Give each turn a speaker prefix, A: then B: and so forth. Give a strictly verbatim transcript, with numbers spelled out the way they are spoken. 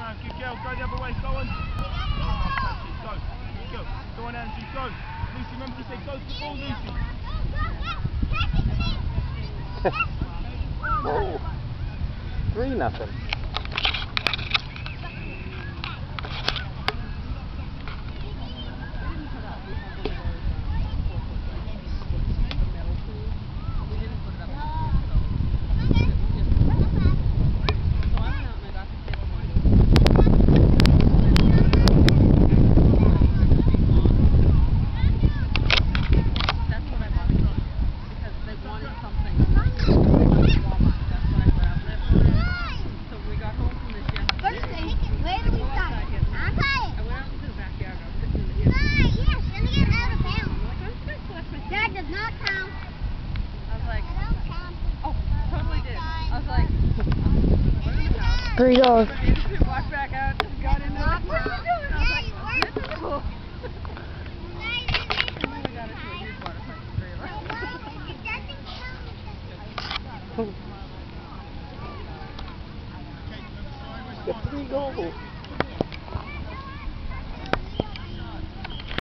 A: down. Good girl. Go the other way. Go on. Oh, touch it. Go. Good girl. Go on, Andrew. Go. Lucy, remember you said go to the ball, Lucy.
B: Oh. Three nothing.
C: Three dollars.
D: Walked back out, got in there. What are you doing? I was like, this is cool. We got it to a huge water park.
B: Get three goals.